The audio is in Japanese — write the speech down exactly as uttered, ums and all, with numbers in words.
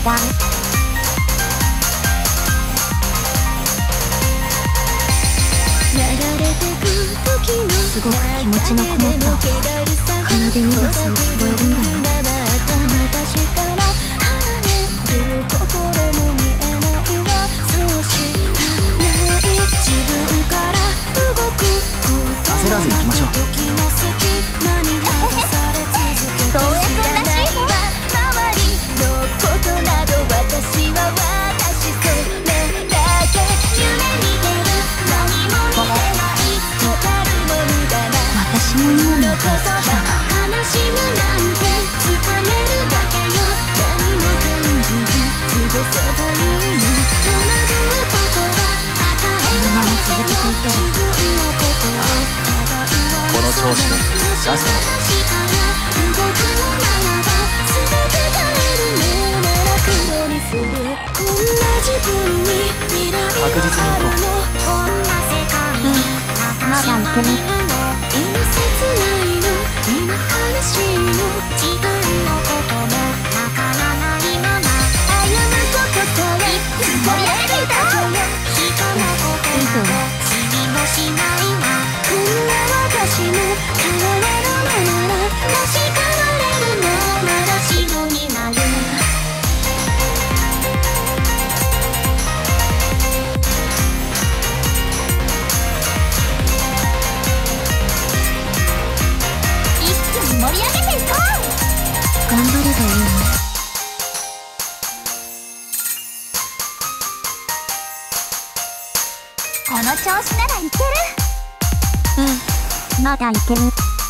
だ。すごく気持ちのこもった奏でにがそう聞こえるんだよ。 焦らず行きましょう。 東映くんらしいね。私も今のが好きだ。 この調子でラスト確実に行こう。 うん、まだいける。頑張ればいいの。この調子ならいける。うん、まだいける。